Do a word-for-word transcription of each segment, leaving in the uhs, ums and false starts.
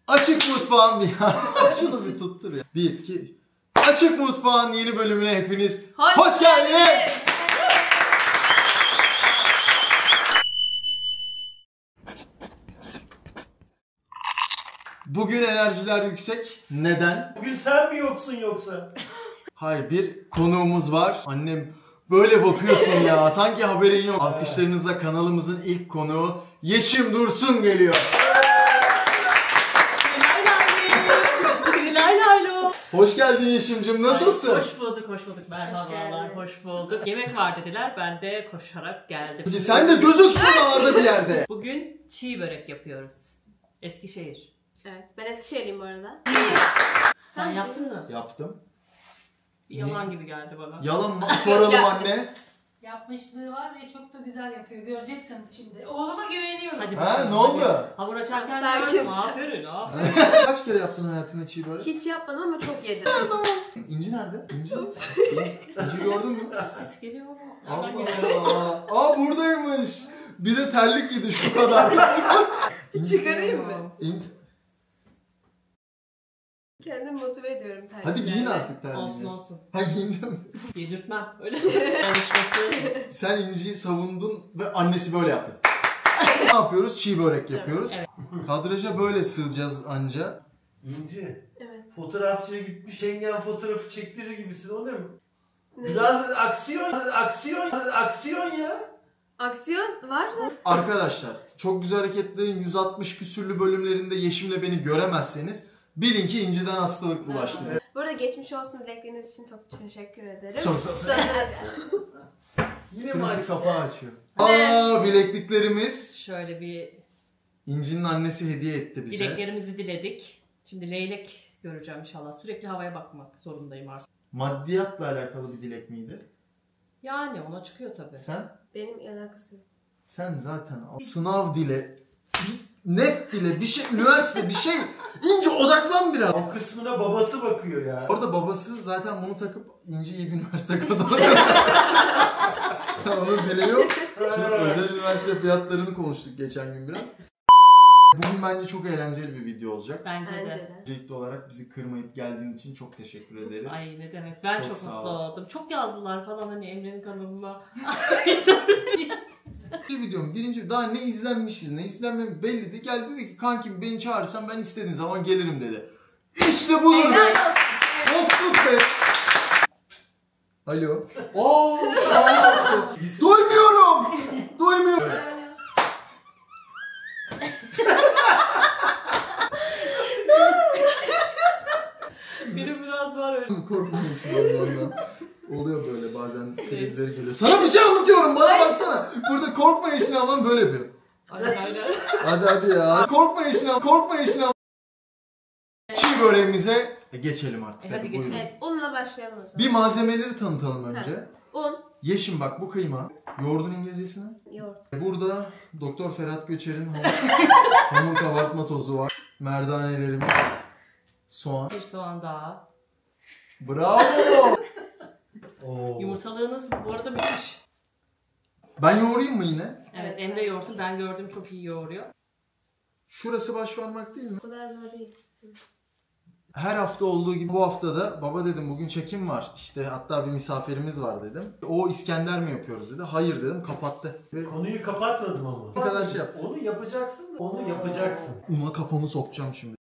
Açık Mutfağın bir şunu bir tuttur ya. Bir, iki. Açık Mutfağın yeni bölümüne hepiniz hoş, hoş geldiniz. geldiniz. Bugün enerjiler yüksek. Neden? Bugün sen mi yoksun yoksa? Hayır, bir konuğumuz var. Annem böyle bakıyorsun ya. Sanki haberin yok. Alkışlarınızla kanalımızın ilk konuğu Yeşim Dursun geliyor. Hoş geldin Yeşim'cim. Nasılsın? Ay, hoş bulduk, hoş bulduk. Merhabalar, hoş, hoş bulduk. Yemek var dediler. Ben de koşarak geldim. Sen de gözük şuralarda bir yerde. Bugün çiğ börek yapıyoruz. Eskişehir. Evet. Ben Eskişehirliyim bu arada. Sen yaptın mı? Yaptım. Yalan gibi geldi bana. Yalan mı? Soralım anne. Yapmışlığı var ve çok da güzel yapıyor. Göreceksiniz şimdi. Oğluma güveniyorum. Hadi Ha bakalım. ne oldu? Hamur açarken Sakin. gördüm. Aferin, aferin. Kaç kere yaptın hayatında çiğ börek? Hiç yapmadım ama çok yedim. İnci nerede? İnci. İnci gördün mü? Ses geliyor mu? Allah Nereden geliyor? Allah. Aa buradaymış. Bir de terlik giydi şu kadar. Çıkarayım mı? İnci. Kendimi motive ediyorum terliklerle. Hadi giyin artık terliğini. Olsun olsun. Ha giyindim. Yedirtmem. Öyle konuşması. Sen İnci'yi savundun ve annesi böyle yaptı. Ne yapıyoruz? Çiğ börek yapıyoruz. Evet. Kadraja böyle sığacağız anca. İnci. Evet. Fotoğrafçıya gitmiş yengen fotoğrafı çektirir gibisin o ne mi? Ne? Biraz aksiyon, aksiyon, aksiyon ya. Aksiyon var da. Arkadaşlar çok güzel hareketlerin yüz altmış küsürlü bölümlerinde Yeşim'le beni göremezseniz bilin ki İnci'den hastalık bulaştı. Evet. Bu arada geçmiş olsun dilekleriniz için çok teşekkür ederim. Çok sağ ol. Yine mi Sürekli açtın? kapağı açıyor. Aa bilekliklerimiz. Şöyle bir İnci'nin annesi hediye etti bize. dileklerimizi diledik. Şimdi leylek göreceğim inşallah. Sürekli havaya bakmak zorundayım artık. Maddiyatla alakalı bir dilek miydi? Yani ona çıkıyor tabii. Sen? Benim alakası yok. Sen zaten sınav dile, net dile, bir şey, üniversite bir şey. İnci odaklan biraz. O kısmına babası bakıyor ya. Orada babası zaten bunu takıp İnci iyi bir üniversite kazanır. Onun dili yok. Şimdi özel üniversite fiyatlarını konuştuk geçen gün biraz. Bugün bence çok eğlenceli bir video olacak. Bence, Bence de. de. Öncelikli olarak bizi kırmayıp geldiğin için çok teşekkür ederiz. Ay ne demek. Ben Çok çok, sağ mutlu ol. oldum. Çok yazdılar falan hani Emre'nin kanalına. Bir videom birinci daha ne izlenmişiz ne izlenmemiş belli değil. Geldi dedi ki kankim beni çağırırsan ben istediğin zaman gelirim dedi. İşte budur be. Dostluk be. Alo. Oo. Duymuyorum. Duymuyorum. Benim biraz var öyle. Korkmayın şimdi ondan. Oluyor böyle bazen krizleri geliyor. Sana bir şey anlatıyorum bana baksana. Burada korkma işini alan böyle yapıyor. Aynen aynen. Hadi hadi ya. Korkma işini al. Korkma işini al. Çiğ böreğimize geçelim artık. E, hadi geçelim. buyurun. Evet, unla başlayalım o zaman. Bir malzemeleri tanıtalım önce. Un, Yeşim bak bu kıyma. Yoğurdun İngilizcesine. yoğurt. Burada Doktor Ferhat Göçer'in hamur, hamur kabartma tozu var. Merdanelerimiz. Soğan. Bir soğan daha. Bravo. Oo. Yumurtalığınız bu arada müthiş. Ben yoğurayım mı yine? Evet, Evet, Emre sen- yoğursun. Ben gördüm çok iyi yoğuruyor. Şurası baş parmak değil mi? O kadar zor değil. Her hafta olduğu gibi bu hafta da baba dedim bugün çekim var. İşte hatta bir misafirimiz var dedim. O İskender mi yapıyoruz dedi. Hayır dedim kapattı. Ve Konuyu kapatmadım ama. bu kadar şey yap. Onu yapacaksın, onu yapacaksın. Una kafamı sokacağım şimdi.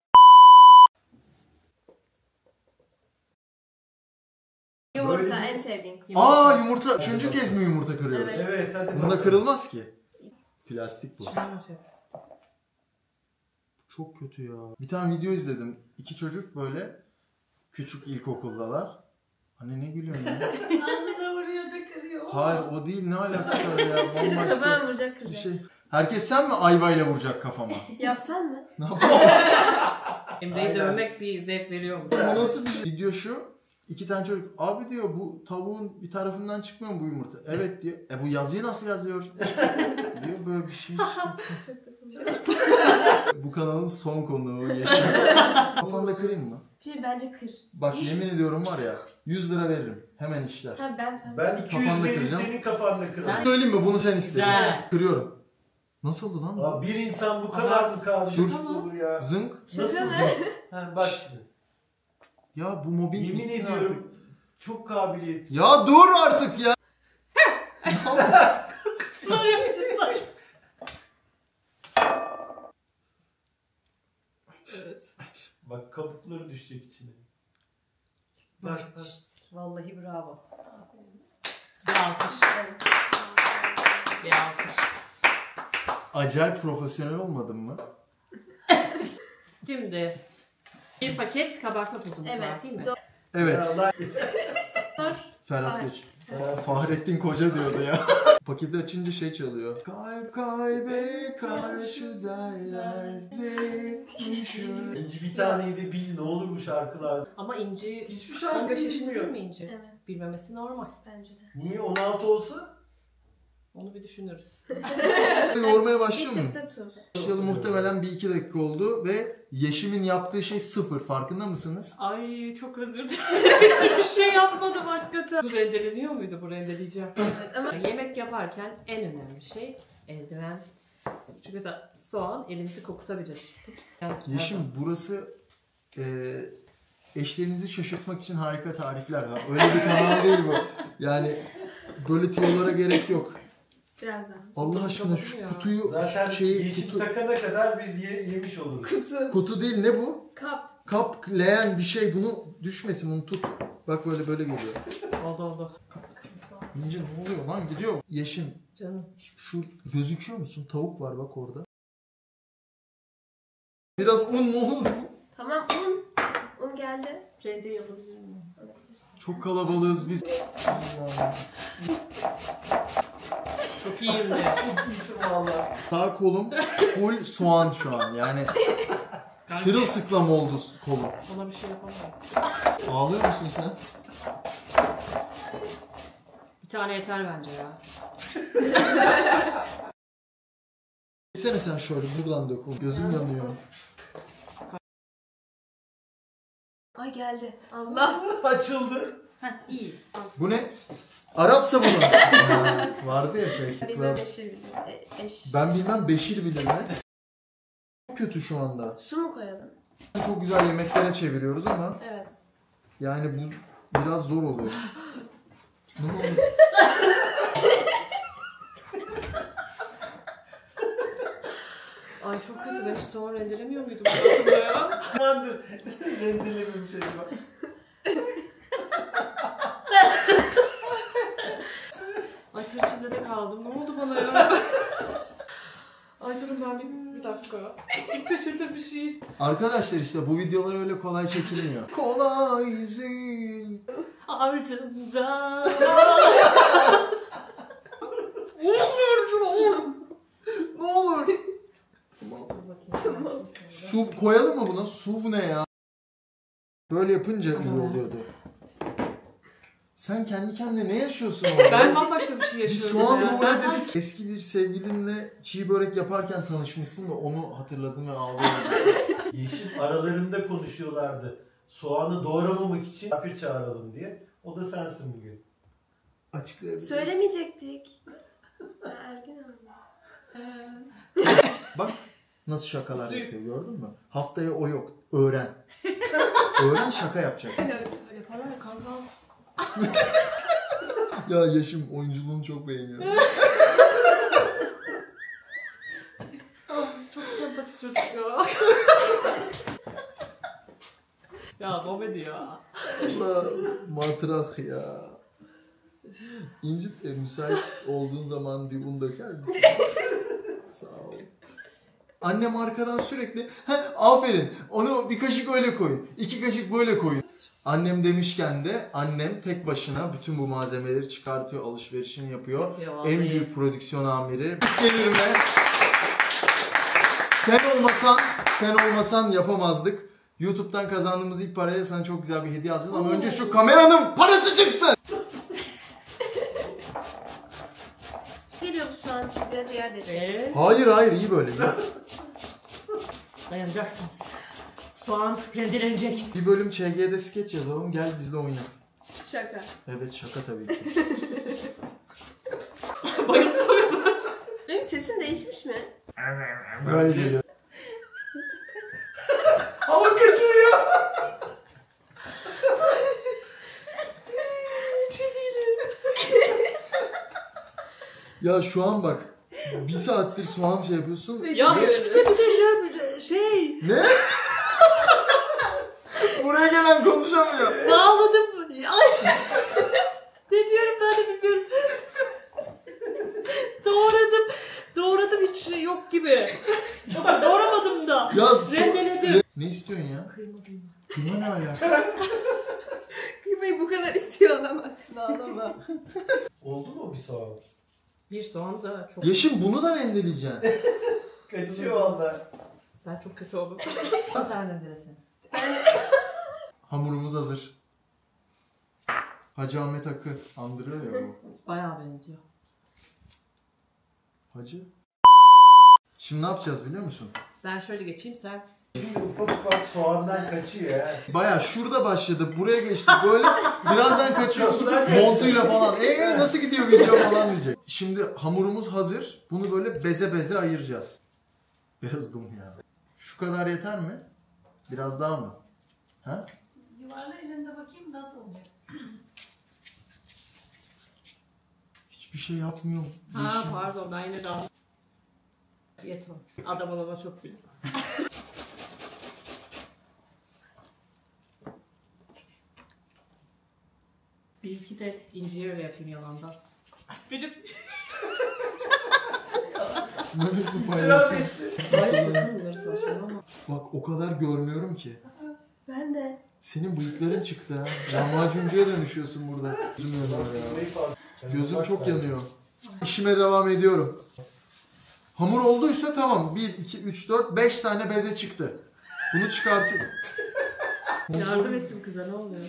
Yumurta Böyle- en sevdiğin kısım. Aa yumurta. Üçüncü kez mi yumurta kırıyoruz? Evet. Evet hadi Bunda bakalım. kırılmaz ki. Plastik bu. Şuna şey. Çok kötü ya. Bir tane video izledim. İki çocuk böyle küçük ilkokuldalar. Hani ne gülüyorsun ya? Anne de oraya da kırıyor. Hayır o değil ne alakası var ya? Şimdi Bambaşka kafana vuracak bir kıracak. şey. Herkes sen mi ayvayla vuracak kafama? Yapsan mı? Ne yapalım? Emre'yi Aynen. dövmek bir zevk veriyor mu? Bu nasıl bir şey? Video şu. İki tane çocuk. Abi diyor bu tavuğun bir tarafından çıkmıyor mu bu yumurta? Evet diyor. E bu yazıyı nasıl yazıyor? diyor böyle bir şey işte. Çok takılıyor. Bu kanalın son konuğu Yeşim. Kafanda kırayım mı? Bir şey bence kır. Bak yemin ediyorum var ya yüz lira veririm. Hemen işler. Ha ben Ben iki yüz Kafanda verip kıracağım. senin kafanda kırarım. Sen- Söyleyeyim mi bunu sen istedin. Güzel. Kırıyorum. Nasıldı lan bu? Abi bir insan bu kadar mı kabiliyetsiz Dur. olur ya? Zınk. Nasıl Şaka mı? zınk? Ha, bak şimdi. Ya bu mobbing Yemin bitsin ediyorum artık. çok kabiliyetsiz. Ya dur artık ya. Evet. Bak kabukları düşecek içine. Bak bak. Vallahi bravo. Bir alkış. Bir alkış. Acayip profesyonel olmadın mı? Şimdi bir paket kabartma tozumuz var Evet. değil mi? Doğru. Evet. Ya Allah- Ferhat Ay. Göç. Fahrettin Koca diyordu ya. Paketi açınca şey çalıyor. Kalp kalbe karşı derler. Sevmişim. İnci bir taneyi de bil ne olur bu şarkılar. Ama İnci Hiçbir şarkı on beş yaşında değil bilmiyor. mi İnci? Evet. Bilmemesi normal. Bence de. Niye on altı olsa? Onu bir düşünürüz. Yoğurmaya Bir başlıyor mu? tık da tuz. Başlayalı muhtemelen bir iki dakika oldu ve Yeşim'in yaptığı şey sıfır. Farkında mısınız? Ay çok özür dilerim. Hiçbir şey yapmadım hakikaten. Bu rendeleniyor muydu? Bu rendeleyeceğim. Evet, ama Yemek yaparken en önemli şey eldiven. Çünkü mesela soğan elimizi kokutabilir. Yani, Yeşim burası e, eşlerinizi şaşırtmak için harika tarifler var. Öyle bir kanal değil bu. Yani böyle tiyolara gerek yok. birazdan. Allah aşkına şu kutuyu Zaten şeyi yeşil kutu, takana kadar biz ye- yemiş oluruz. Kutu. kutu değil ne bu? Kap. Kap leğen bir şey, bunu düşmesin, bunu tut. Bak böyle böyle geliyor. Oldu oldu. İnce ne oluyor lan, gidiyor. Yeşim Canım. şu gözüküyor musun? Tavuk var bak orada. Biraz un mu olur? Tamam un. Un geldi. Rendeyi alabilir miyim? Alabilirsin. Çok kalabalığız biz. Allah. Çok iyiyim de. Çok iyisin valla. Sağ kolum full soğan şu an yani. Sırılsıklam oldu kolum. Ona bir şey yapamayız. Ağlıyor musun sen? Bir tane yeter bence ya. Desene sen şöyle buradan dök oğlum. Gözüm yanıyor. Ay geldi. Allah. Açıldı. Heh, iyi. Bu ne? Arap sabunu. Ha, vardı ya şey. Bilmem eşi. e, Eş. Ben bilmem Beşir bilir ne. Çok kötü şu anda. Su mu koyalım? Çok güzel yemeklere çeviriyoruz ama Evet. yani bu biraz zor oluyor. Ne oldu? Ay çok kötü. Ben hiç soğan rendelemiyor muydum hayatımda ya? Amandır. Rendelememiş acaba. Ay tır içinde de kaldım. Ne oldu bana ya? Ay durun ben bir, bir dakika. Bir peşinde bir şey. Arkadaşlar işte bu videolar öyle kolay çekilmiyor. Kolay değil. Arzumda. Olmuyor şunu oğlum. Ne olur. Tamam. Su koyalım mı buna? Su ne ya? Böyle yapınca iyi oluyordu. Sen kendi kendine ne yaşıyorsun orada? Ben bambaşka bir şey Bir yaşıyorum. soğan ya. doğru Ben dedik. Eski bir sevgilinle çiğ börek yaparken tanışmışsın da onu hatırladın ve ağladın. Yeşil aralarında konuşuyorlardı. Soğanı doğramamak için misafir çağıralım diye. O da sensin bugün. Açıklayabiliriz. Söylemeyecektik. Ha, Ergün abi. Bak nasıl şakalar Duy. yapıyor, gördün mü? Haftaya o yok. Öğren. Öğren, şaka yapacak. Öyle para ya kanka. Ya Yeşim oyunculuğunu çok beğeniyorum. Çok sempatik çocuk ya. Ya komedi ya. Allah matrah ya. İnci e, müsait olduğun zaman bir un döker misin? Sağ ol. Annem arkadan sürekli ha aferin onu bir kaşık öyle koyun. iki kaşık böyle koyun. Annem demişken de annem tek başına bütün bu malzemeleri çıkartıyor, alışverişini yapıyor. Ya, En vallahi. büyük prodüksiyon amiri. Gelirime. Sen olmasan, sen olmasan yapamazdık. YouTube'dan kazandığımız ilk paraya sana çok güzel bir hediye alacağız ama önce şu kameranın parası çıksın. Geliyor bu soğan. Biraz yer değişelim. Eee Hayır hayır iyi böyle. dayanacaksınız. Soğan rendelenecek. Bir bölüm Ç G'de skeç yazalım, gel bizle oyna. Şaka. Evet şaka tabii ki. Bayıldım. Benim sesim değişmiş mi? Böyle geliyor. Hava kaçırıyor. Ya şu an bak. Bir saattir soğan şey yapıyorsun. Ya Ne? hiçbir de bir de şey, şey Ne? Buraya gelen konuşamıyor. bağladım. Ay. Ne diyorum ben de bilmiyorum. Doğradım. Doğradım hiç şey yok gibi. Doğramadım da. Ya so- Rendeledim. Re- Ne istiyorsun ya? Kıyma kıyma. Kıyma ne alaka? Kıymayı bu kadar istiyor olamazsın, ağlama. Oldu mu bir soğan? Bir soğan da çok... Yeşim bunu da rendeleyeceksin. Kaçıyor valla. Ben çok kötü oldum. Sen rendelesin. Hamurumuz hazır. Hacı Ahmet Akı andırıyor ya bu. Bayağı benziyor. Hacı. Şimdi ne yapacağız biliyor musun? Ben şöyle geçeyim sen. Şimdi ufak ufak soğandan kaçıyor ya. Baya şurada başladı, buraya geçti böyle birazdan kaçıyor Kapıdan montuyla falan. Eee nasıl gidiyor video falan diyecek. Şimdi hamurumuz hazır. Bunu böyle beze beze ayıracağız. Bezdim ya. Şu kadar yeter mi? Biraz daha mı? Ha? Yuvarla elinde bakayım nasıl olacak. Hiçbir şey yapmıyorum. Ha Yeşim. pardon ben yine daha... Yeter. Adam olama çok büyük. Bir iki de inciyi öyle yapayım yalandan. Benim... Neresi Devam paylaşıyor? etti. Hayır bunları saçmalama. Bak o kadar görmüyorum ki. Ben de. Senin bıyıkların çıktı ha. Lahmacuncuya dönüşüyorsun burada. Gözüm yanıyor ya. Gözüm çok yanıyor. İşime devam ediyorum. Hamur olduysa tamam. bir, iki, üç, dört, beş tane beze çıktı. Bunu çıkartıyorum. Yardım ettim kıza ne oluyor?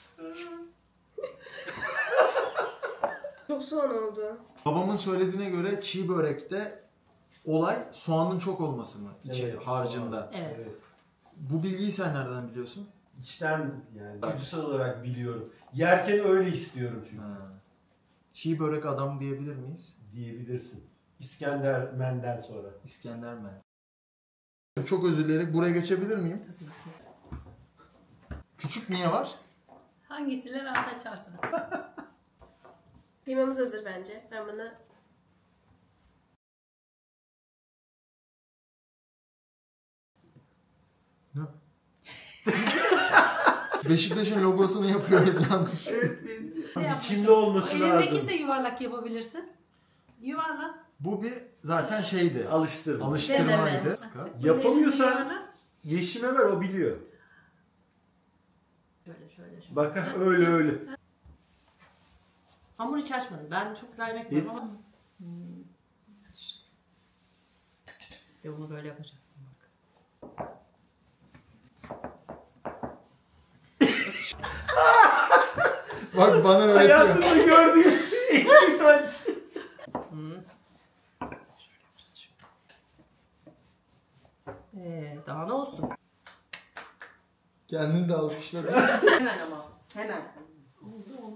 Çok soğan oldu. Babamın söylediğine göre çiğ börekte olay soğanın çok olması mı? İçi Evet, harcında. Evet. Evet. Bu bilgiyi sen nereden biliyorsun? İçten yani duygusal olarak biliyorum. Yerken öyle istiyorum çünkü. Ha. Çiğ börek adam diyebilir miyiz? Diyebilirsin. İskender Men'den sonra. İskender mi? Çok özür dilerim. Buraya geçebilir miyim? Tabii ki. Küçük niye var? Hangisiyle rahat açarsın? Kıymamız hazır bence. Ben bunu... Ne? Beşiktaş'ın logosunu yapıyoruz yanlış. Evet benziyor. Ne yapmışım? Biçimli olması Elindekini lazım. de yuvarlak yapabilirsin. Yuvarlak. Bu bir zaten şeydi. Alıştırma. Alıştırmaydı. Bunu Yapamıyorsan- elinde yuvarlak. Yeşime ver o biliyor. Şöyle şöyle şöyle. Bak ha, öyle öyle. Hamur hiç açmadım. Ben çok güzel yemek yapıyorum ama... Hmm. Ve bunu böyle yapacaksın bak. Bak bana öğretiyor. Hayatımda gördüğüm en kötü acı. Hmm. Şöyle yapacağız şimdi. Ee, daha ne olsun? Kendini de alkışladı. Hemen ama. Hemen. Oldu oldu.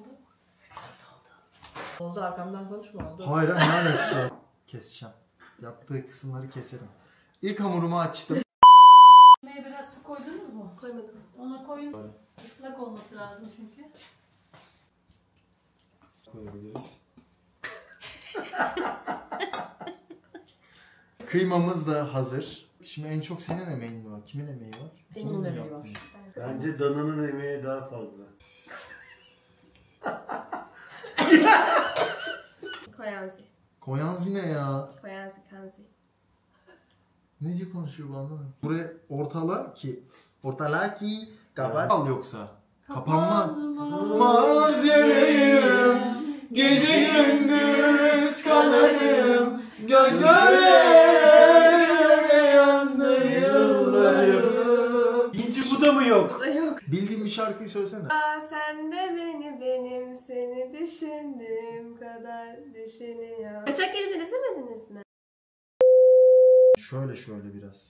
Oldu arkamdan konuşma oldu. Hayır ne alakası var? Keseceğim. Yaptığı kısımları keserim. İlk hamurumu açtım. Yemeğe biraz su koydunuz mu? Koymadım. Ona koyun. Islak olması lazım çünkü. Koyabiliriz. Kıymamız da hazır. Şimdi en çok senin emeğin mi var? Kimin emeği var? Benim İkiniz mi emeği var. yaptınız? Bence dananın emeği daha fazla. Koyanzi. Koyanzi ne ya? Koyanzi kanzi. Nece konuşuyor bu anlamıyorum. Buraya ortala ki ortala ki kapat al yoksa. Kapanmaz. Maz yarayım, gece gündüz kanarım, göz göre göre yandı yıllarım. İnci bu da mı yok? Bu da yok. Bildiğin bir şarkıyı söylesene. Aa, sen de beni benim seni düşündüğüm kadar düşünüyor. Kaçak Geli'den izlemediniz mi? Şöyle şöyle biraz.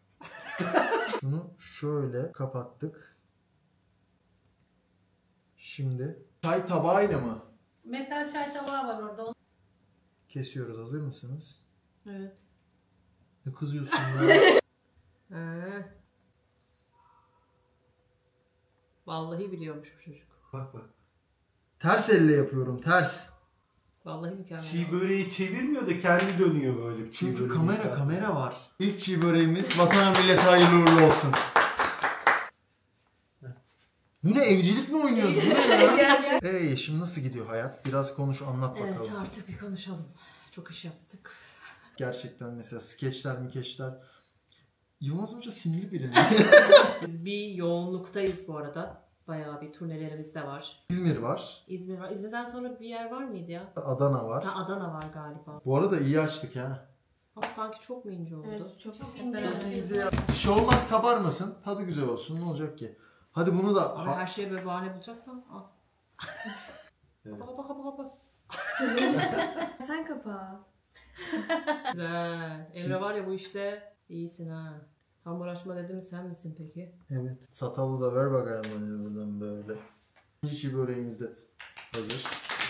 Şunu şöyle kapattık. Şimdi çay tabağıyla mı Metal çay tabağı var orada. kesiyoruz? Hazır mısınız? Evet. Ne kızıyorsun ya? Ha. Vallahi biliyormuş bu çocuk. Bak bak. Ters elle yapıyorum, ters. Vallahi mükemmel. Çiğ böreği çevirmiyor da kendi dönüyor böyle. bir çiğ Çünkü böreği. kamera kamera var. İlk çiğ böreğimiz vatana millete hayırlı uğurlu olsun. Bu ne, evcilik mi oynuyoruz? Bu ne ya? Gel gel. Eee Yeşim, nasıl gidiyor hayat? Biraz konuş, anlat bakalım. Evet, artık bir konuşalım. Çok iş yaptık. Gerçekten mesela skeçler mikeçler. Yılmaz Hoca sinirli biri. Biz bir yoğunluktayız bu arada. Bayağı bir turnelerimiz de var. İzmir var. İzmir var. İzmir'den sonra bir yer var mıydı ya? Adana var. Ha, Adana var galiba. Bu arada iyi açtık ha. Ama sanki çok mu ince oldu? Evet, çok Çok hep ince beraber. Bir şey olmaz, kabarmasın. Tadı güzel olsun, ne olacak ki? Hadi bunu da... Ama Ha- her şeye böyle bahane bulacaksan al. Evet. Kapa kapa kapa kapa. Sen kapa. Güzel. Emre var ya bu işte iyisin ha. Hamur açma dedi mi sen misin peki? Evet. Satalı da ver bakalım bana buradan böyle. İkinci çiğ böreğimiz de hazır.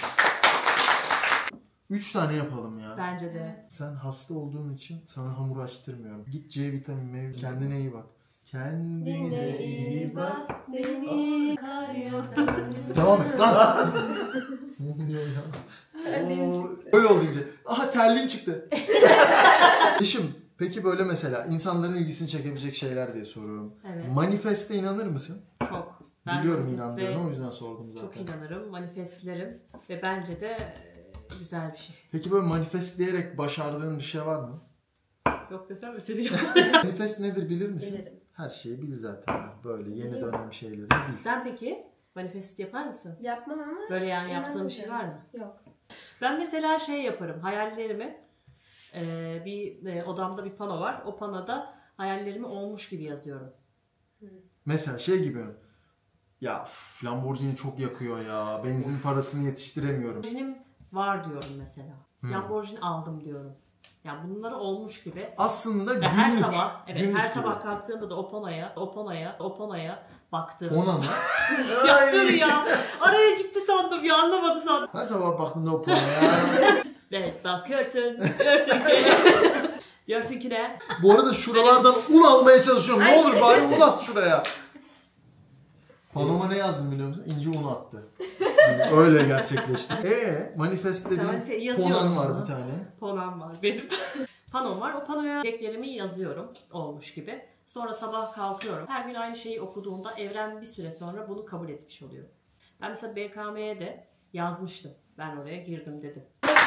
Üç tane yapalım ya. Bence de. Sen hasta olduğun için sana hamur açtırmıyorum. Git C vitamini, kendine iyi bak. Kendine Dine iyi bak, beni kar yağdır. Devam et lan. Ne diyor ya? Oo, öyle oldu ince. Aha, terliğim çıktı. Eşim, peki böyle mesela insanların ilgisini çekebilecek şeyler diye soruyorum. Evet. Manifeste inanır mısın? Çok. Biliyorum manifeste inandığını, o yüzden sordum zaten. Çok inanırım. Manifestlerim. Ve bence de e, güzel bir şey. Peki böyle manifestleyerek başardığın bir şey var mı? Yok desem mi seni? Manifest nedir bilir misin? Bilirim. Her şeyi bil zaten. ya. Böyle yeni Bilirim. dönem şeyleri bil. Sen peki manifest yapar mısın? Yapmam ama Böyle yani yapsam bir şey var mı? yok. Ben mesela şey yaparım. Hayallerimi e, bir e, odamda bir pano var. O panoda hayallerimi olmuş gibi yazıyorum. Mesela şey gibi. Ya üf, Lamborghini çok yakıyor ya. Benzin parasını yetiştiremiyorum. Benim var diyorum mesela. Hmm. Lamborghini aldım diyorum. Yani bunları olmuş gibi. Aslında Ve günlük. her sabah, evet günlük her gibi. sabah kalktığımda da o panoya, o panoya, o panoya baktığım. Ona mı? Ya dur ya. Araya gitti sandım ya, anlamadı sandım. Her sabah baktığımda o puan ya. Evet bakıyorsun, diyorsun ki, diyorsun ki ne? Bu arada şuralardan un almaya çalışıyorum. Ne olur bari un at şuraya. Panoma ne yazdım biliyor musun? İnce un attı. Yani öyle gerçekleşti. Eee manifest Sen dediğin manife- yazıyorum ponan var bunu. bir tane. Panom var benim. Panom var. O panoya dileklerimi yazıyorum olmuş gibi. Sonra sabah kalkıyorum. Her gün aynı şeyi okuduğumda evren bir süre sonra bunu kabul etmiş oluyor. Ben mesela B K M'ye de yazmıştım. Ben oraya girdim dedim.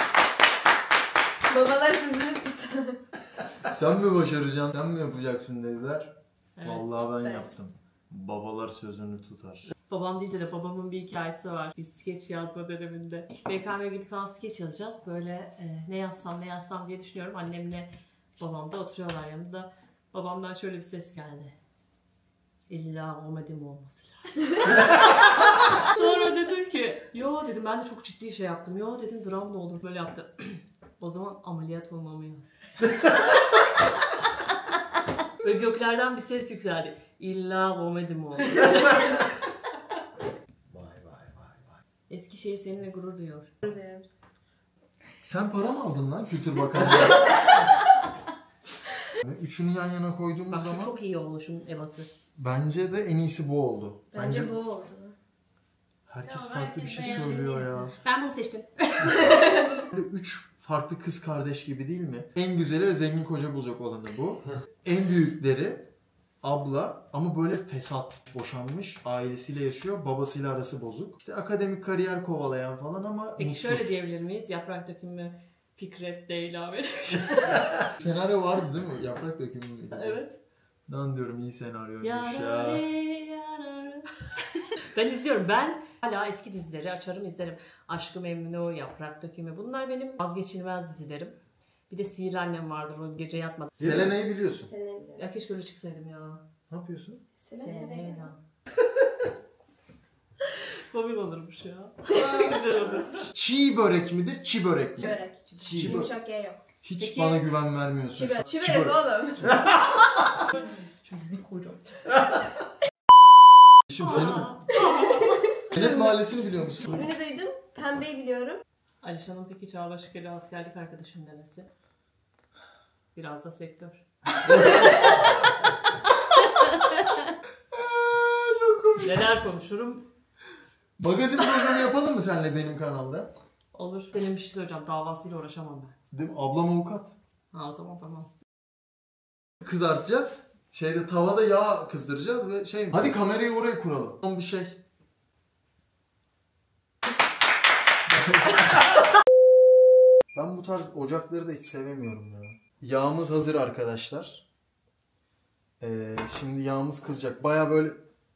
Babalar sözünü tut. Sen mi başaracaksın, sen mi yapacaksın dediler. Evet. Vallahi ben Evet. yaptım. Babalar sözünü tutar. Babam deyince de babamın bir hikayesi var. Biz skeç yazma döneminde. B K M'ye gidip falan skeç yazacağız. Böyle e, ne yazsam ne yazsam diye düşünüyorum. Annemle babam da oturuyorlar yanında. Babamdan şöyle bir ses geldi. İlla komedi mi olması lazım? Sonra dedim ki yo dedim ben de çok ciddi şey yaptım. Yo dedim dram ne olur böyle yaptı. O zaman ameliyat olmamı yaz. Ve göklerden bir ses yükseldi. İlla komedi mi olur? Vay vay vay vay. Eskişehir seninle gurur duyuyor. Diyorum. Sen para mı aldın lan Kültür Bakanlığı? Üçünü yan yana koyduğumuz Bak şu zaman çok iyi oluşun ebatı. bence de en iyisi bu oldu. Bence bu oldu. Herkes Ya, farklı bir herkes şey beğendiğini söylüyor ya. yazıyor. Ben bunu seçtim. Böyle üç farklı kız kardeş gibi değil mi? En güzeli ve zengin koca bulacak olanı bu. En büyükleri abla ama böyle fesat, boşanmış, ailesiyle yaşıyor, babasıyla arası bozuk. İşte akademik kariyer kovalayan falan ama Peki mutsuz. şöyle diyebilir miyiz? Yaprak dökümü Fikret değil abi. Senaryo vardı değil mi? Yaprak dökümü müydü? Evet. Lan diyorum iyi senaryoymuş ya. Yarare, yarare. Ben izliyorum. Ben hala eski dizileri açarım izlerim. Aşk-ı Memnu, Yaprak Dökümü. Bunlar benim vazgeçilmez dizilerim. Bir de Sihirli Annem vardır. O gece yatmadan. Selena'yı biliyorsun. Selena. Ya keşke öyle çıksaydım ya. Ne yapıyorsun? Selena. Komik olurmuş ya. Aa, güzel olur. Çiğ börek midir, çi börek mi? Börek. Çiğ börek. Yumuşak ye yok. Hiç Peki- bana güven vermiyorsun. Çiğ börek. Çi Çiğ börek oğlum. Şimdi bir koyacağım. Şimdi senin, Cennet Mahallesi'ni biliyor musun? İsmini duydum. Pembeyi biliyorum. Alişan'ın peki Çağbaşı ile askerlik arkadaşım demesi. Biraz da sektör. Çok komik. Neler konuşurum? Magazin programı yapalım mı seninle benim kanalda? Olur. Senin bir şey söyleyeceğim. Davasıyla uğraşamam ben. Değil mi? Ablam avukat. Ha o zaman tamam. Kızartacağız. Şeyde tavada yağ kızdıracağız ve şey... Hadi kamerayı oraya kuralım. Son bir şey. Ben bu tarz ocakları da hiç sevemiyorum ya. Yağımız hazır arkadaşlar. Ee, şimdi yağımız kızacak. Baya böyle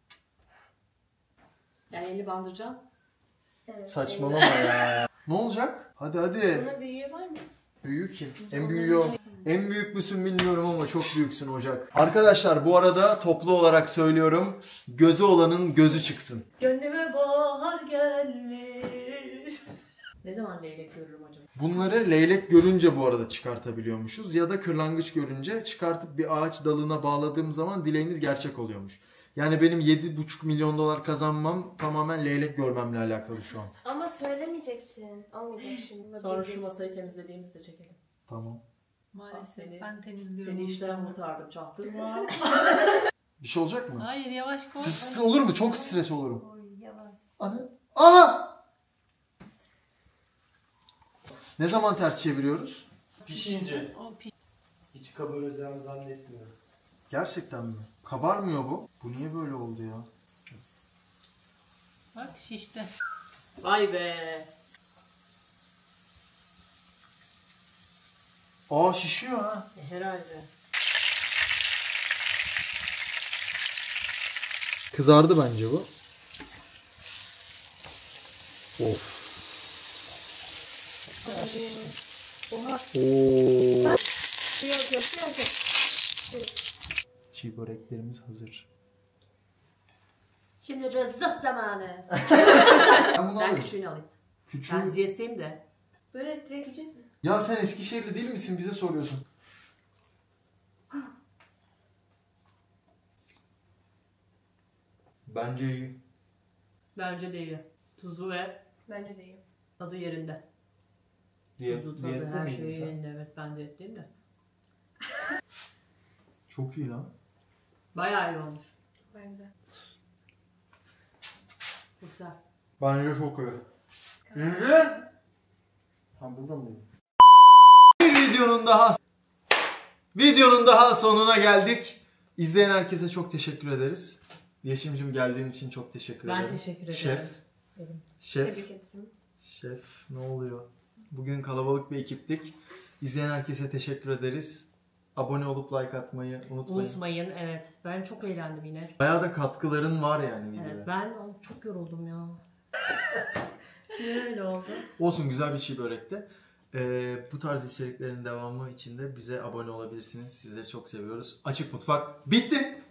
Yani elini bandıracağım. Evet. saçmalama ya. Ne olacak? Hadi hadi. Buna büyüğü var mı? Büyük kim? En büyüğü o. En büyük müsün bilmiyorum ama çok büyüksün Ocak. Arkadaşlar bu arada toplu olarak söylüyorum. Gözü olanın gözü çıksın. Gönlüme bahar gelmiş. Ne zaman leylek görürüm acaba? Bunları leylek görünce bu arada çıkartabiliyormuşuz. Ya da kırlangıç görünce çıkartıp bir ağaç dalına bağladığım zaman dileğimiz gerçek oluyormuş. Yani benim yedi buçuk milyon dolar kazanmam tamamen leylek görmemle alakalı şu an. Ama söylemeyecektin. Olmayacak şimdi. Sonra şu masayı temizlediğimizde çekelim. Tamam. Maalesef Seni- ben temizliyorum. Seni bu işten zaman. kurtardım çaktırma. Bir şey olacak mı? Hayır yavaş koy. Stres olur mu? Çok stres olurum. Koy yavaş. Ana. Aa! Ne zaman ters çeviriyoruz? Pişince. O piş. Hiç kabaracağını zannetmiyorum. Gerçekten mi? Kabarmıyor bu. Bu niye böyle oldu ya? Bak şişti. Vay be. Aa şişiyor ha. E, herhalde. Kızardı bence bu. Of. Oha. Oo. Yok yok yok. Çiğ böreklerimiz hazır. Şimdi rızık zamanı. Ben bunu Ben alayım. küçüğünü alayım. Küçüğü. Ben ziyetseyim de. Böyle direkt yiyeceğiz mi? Ya sen Eskişehirli değil misin? Bize soruyorsun. Bence iyi. Bence de iyi. Tuzu ve Bence de iyi. tadı yerinde. Diye, Tuzu, tadı, diyette her miydin şey sen? yerinde. Evet ben diyetteyim de. Çok iyi lan. Bayağı iyi olmuş. Baya güzel. Çok güzel. Bence çok iyi. Şimdi... Tam burada mıyım? Bir videonun daha... Videonun daha sonuna geldik. İzleyen herkese çok teşekkür ederiz. Yeşim'cim geldiğin için çok teşekkür Ben ederim. teşekkür ederim. Şef. Benim. Şef. Tebrik ederim. Şef ne oluyor? Bugün kalabalık bir ekiptik. İzleyen herkese teşekkür ederiz. Abone olup like atmayı unutmayın. Unutmayın evet. Ben çok eğlendim yine. Bayağı da katkıların var yani videoda. Evet ben çok yoruldum ya. Niye öyle oldu? Olsun güzel bir çiğ börekte. Ee, bu tarz içeriklerin devamı için de bize abone olabilirsiniz. Sizleri çok seviyoruz. Açık Mutfak bitti.